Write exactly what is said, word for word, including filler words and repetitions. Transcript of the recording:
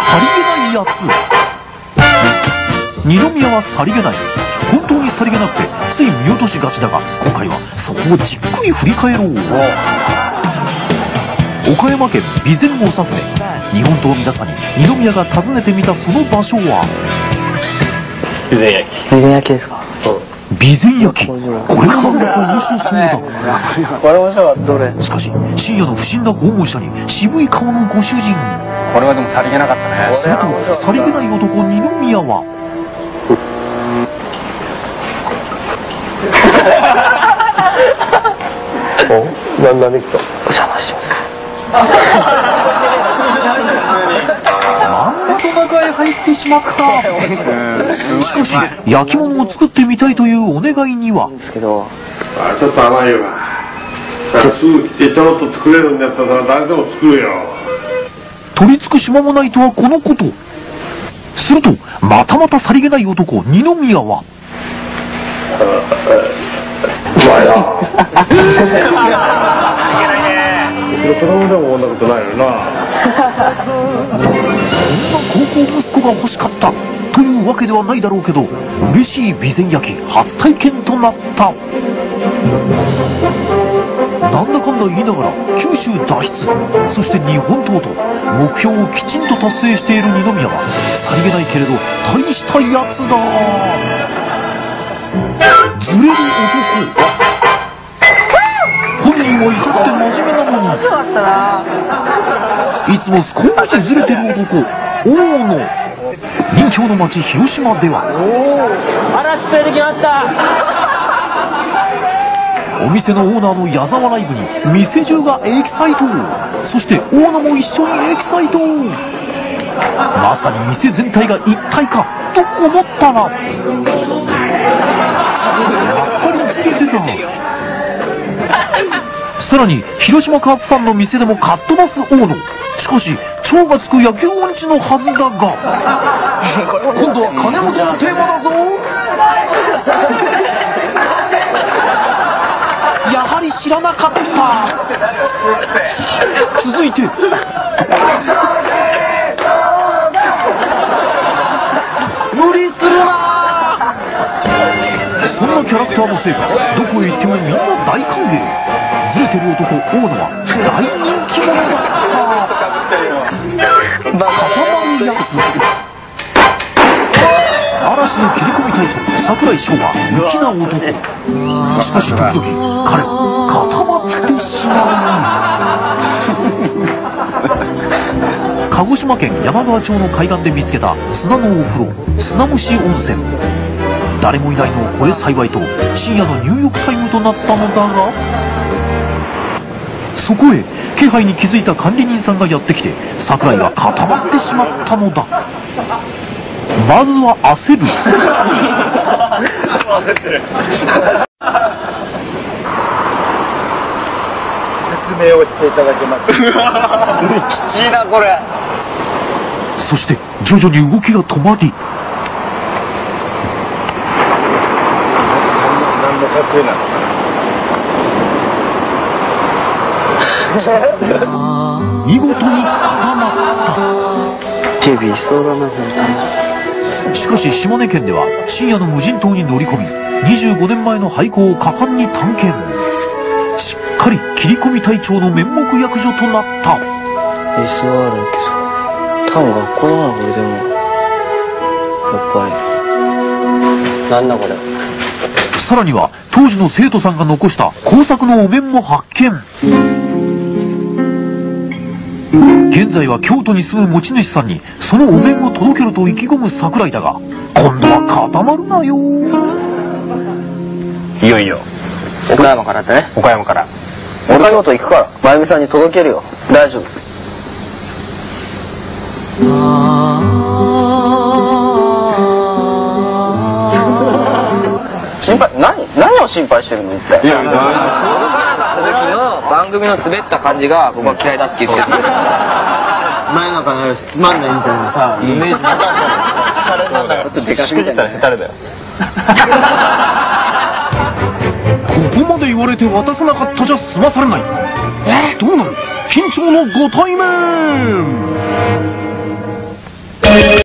さりげないやつ。二宮はさりげない。本当にさりげなくてつい見落としがちだが、今回はそこをじっくり振り返ろう。岡山県備前長船。日本刀を皆さんに二宮が訪ねてみたその場所は備前焼き。 備前焼きですか。 備前焼き。これがなんだか面白そうだ。 これ面白かった。どれ。 しかし深夜の不審な訪問者に渋い顔のご主人。 これはでもさりげなかったね。 するとさりげない男二宮はお、なんだねきと。お邪魔します。 まんまと中へ入ってしまった。しかし焼き物を作ってみたいというお願いにはですけど、 あ、ちょっと甘いよな。すぐ来てちょろっと作れるんだったら誰でも作るよ。 取り付く島もないとはこのこと。するとまたまたさりげない男二宮はうまいな。子供でもこんなことないよな。 こんな高校息子が欲しかったというわけではないだろうけど、嬉しい備前焼き初体験となった。なんだかんだ言いながら九州脱出、そして日本刀と目標をきちんと達成している二宮はさりげないけれど大したやつだ。ずれる男。本人は至って真面目なのにいつも少しずれてる男大野。人気の町広島では嵐連れてきました。 お店のオーナーの矢沢ライブに店中がエキサイト。そして大野も一緒にエキサイト。まさに店全体が一体かと思ったらやっぱりずれてた。さらに広島カープファンの店でもかっ飛ばす大野。しかし超がつく野球音痴のはずだが今度は金本のテーマだぞ。やはり知らなかった。続いて無理するな。そんなキャラクターのせいかどこへ行ってもみんな大歓迎。ずれてる男大野は大人気者だった。固まるやつ。嵐の切り込み隊長櫻井翔は粋な男。しかし時々彼は固まってしまう。鹿児島県山川町の海岸で見つけた砂のお風呂砂蒸し温泉。誰もいないのをこれ幸いと深夜の入浴タイムとなったのだが、そこへ気配に気づいた管理人さんがやってきて櫻井は固まってしまったのだ。まずは焦る。 説明をしていただけますきちいなこれ。 そして徐々に動きが止まり、 何の撮影なのかな。見事に固まった。 ヘビーそうだな本当に。 しかし島根県では深夜の無人島に乗り込みにじゅうごねんまえの廃校を果敢に探検。しっかり切り込み隊長の面目役所となった。 エスアール ってさ、多分学校だなこれ。でもやっぱりなんだこれ。 さらには当時の生徒さんが残した工作のお面も発見。現在は京都に住む持ち主さんにそのお面を届けると意気込む桜井だが、今度は固まるなよ。 いよいよ岡山からってね。 岡山から岡山と行くから真由美さんに届けるよ。大丈夫。心配何何を心配してるの一体。いや僕らだった時の番組の滑った感じが僕は嫌いだって言ってる。前なんかのつまんないみたいなさイメージされたんだよ。ちょっとでかしくじったら下手だよ。 ここまで言われて渡さなかったじゃ済まされない。どうなる緊張のご対面。